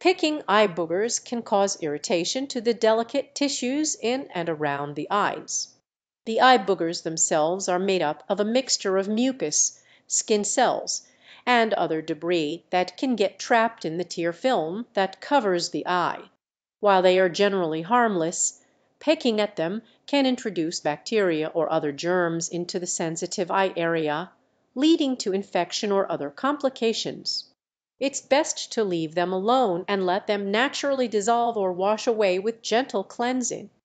Picking eye boogers can cause irritation to the delicate tissues in and around the eyes. The eye boogers themselves are made up of a mixture of mucus, skin cells, and other debris that can get trapped in the tear film that covers the eye. While they are generally harmless, pecking at them can introduce bacteria or other germs into the sensitive eye area, leading to infection or other complications. It's best to leave them alone and let them naturally dissolve or wash away with gentle cleansing.